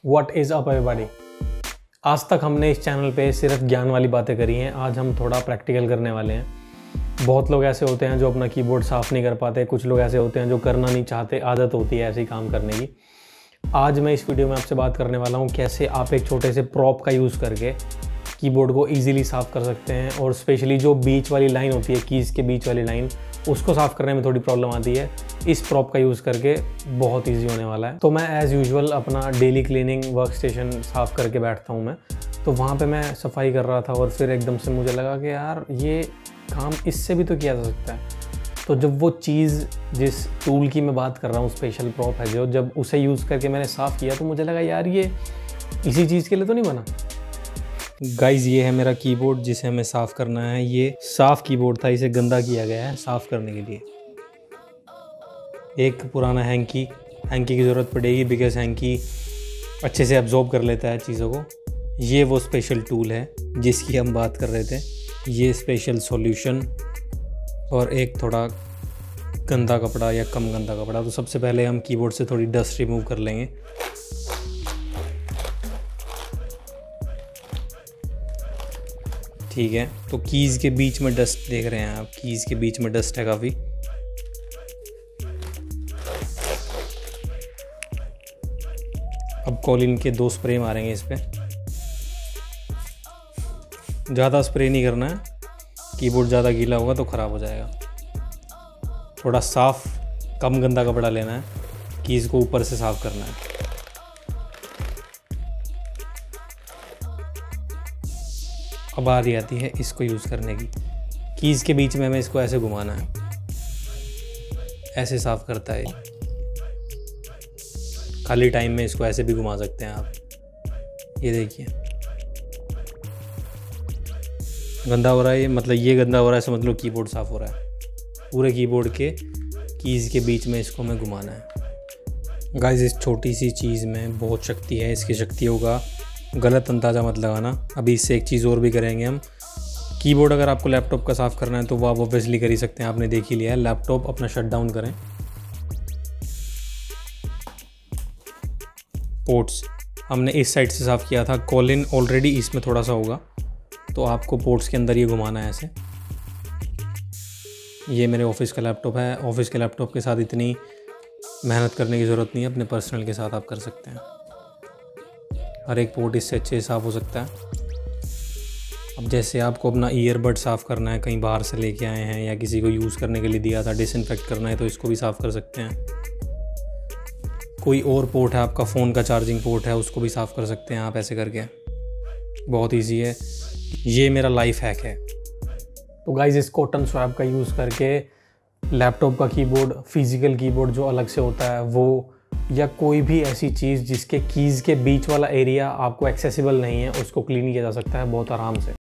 What is up everybody. आज तक हमने इस चैनल पे सिर्फ ज्ञान वाली बातें करी हैं, आज हम थोड़ा प्रैक्टिकल करने वाले हैं। बहुत लोग ऐसे होते हैं जो अपना कीबोर्ड साफ़ नहीं कर पाते, कुछ लोग ऐसे होते हैं जो करना नहीं चाहते, आदत होती है ऐसे ही काम करने की। आज मैं इस वीडियो में आपसे बात करने वाला हूँ कैसे आप एक छोटे से प्रॉप का यूज़ करके कीबोर्ड को इजीली साफ़ कर सकते हैं। और स्पेशली जो बीच वाली लाइन होती है, कीज़ के बीच वाली लाइन, उसको साफ़ करने में थोड़ी प्रॉब्लम आती है। इस प्रॉप का यूज़ करके बहुत इजी होने वाला है। तो मैं एज़ यूजुअल अपना डेली क्लीनिंग वर्क स्टेशन साफ़ करके बैठता हूँ मैं। तो वहाँ पे मैं सफाई कर रहा था और फिर एकदम से मुझे लगा कि यार ये काम इससे भी तो किया जा सकता है। तो जब वो चीज़, जिस टूल की मैं बात कर रहा हूँ, स्पेशल प्रॉप है जो, जब उसे यूज़ करके मैंने साफ़ किया तो मुझे लगा यार ये इसी चीज़ के लिए तो नहीं बना। गाइज़ ये है मेरा कीबोर्ड जिसे हमें साफ़ करना है। ये साफ़ कीबोर्ड था, इसे गंदा किया गया है साफ़ करने के लिए। एक पुराना हैंकी की ज़रूरत पड़ेगी बिकॉज़ हैंकी अच्छे से अब्जॉर्ब कर लेता है चीज़ों को। ये वो स्पेशल टूल है जिसकी हम बात कर रहे थे, ये स्पेशल सॉल्यूशन, और एक थोड़ा गंदा कपड़ा या कम गंदा कपड़ा। तो सबसे पहले हम कीबोर्ड से थोड़ी डस्ट रिमूव कर लेंगे। ठीक है, तो कीज़ के बीच में डस्ट देख रहे हैं आप, कीज़ के बीच में डस्ट है काफ़ी। अब कॉलिन के 2 स्प्रे मारेंगे इस पर। ज़्यादा स्प्रे नहीं करना है, कीबोर्ड ज़्यादा गीला होगा तो ख़राब हो जाएगा। थोड़ा साफ़ कम गंदा कपड़ा लेना है, कीज़ को ऊपर से साफ़ करना है। अब बारी आती है इसको यूज़ करने की। कीज़ के बीच में हमें इसको ऐसे घुमाना है, ऐसे साफ़ करता है। खाली टाइम में इसको ऐसे भी घुमा सकते हैं आप। ये देखिए गंदा हो रहा है, ये मतलब ये गंदा हो रहा है, समझ लो कीबोर्ड साफ़ हो रहा है। पूरे कीबोर्ड के कीज़ के बीच में इसको हमें घुमाना है। गाइस इस छोटी सी चीज़ में बहुत शक्ति है, इसकी शक्तियों का गलत अंदाज़ा मत लगाना। अभी इससे एक चीज़ और भी करेंगे हम। कीबोर्ड अगर आपको लैपटॉप का साफ़ करना है तो वो आप ऑब्वियसली कर ही सकते हैं, आपने देख ही लिया है। लैपटॉप अपना शट डाउन करें। पोर्ट्स हमने इस साइड से साफ़ किया था, कॉलिन ऑलरेडी इसमें थोड़ा सा होगा, तो आपको पोर्ट्स के अंदर ये घुमाना है ऐसे। ये मेरे ऑफिस का लैपटॉप है, ऑफिस के लैपटॉप के साथ इतनी मेहनत करने की ज़रूरत नहीं है, अपने पर्सनल के साथ आप कर सकते हैं। हर एक पोर्ट इससे अच्छे से साफ़ हो सकता है। अब जैसे आपको अपना ईयरबड साफ़ करना है, कहीं बाहर से लेके आए हैं या किसी को यूज़ करने के लिए दिया था, डिसइंफेक्ट करना है, तो इसको भी साफ़ कर सकते हैं। कोई और पोर्ट है, आपका फ़ोन का चार्जिंग पोर्ट है, उसको भी साफ़ कर सकते हैं आप ऐसे करके। बहुत ईजी है, ये मेरा लाइफ हैक है। तो गाइज़ इस कॉटन स्वैब का यूज़ करके लैपटॉप का कीबोर्ड, फिज़िकल कीबोर्ड जो अलग से होता है वो, या कोई भी ऐसी चीज़ जिसके कीज़ के बीच वाला एरिया आपको एक्सेसिबल नहीं है, उसको क्लीन किया जा सकता है बहुत आराम से।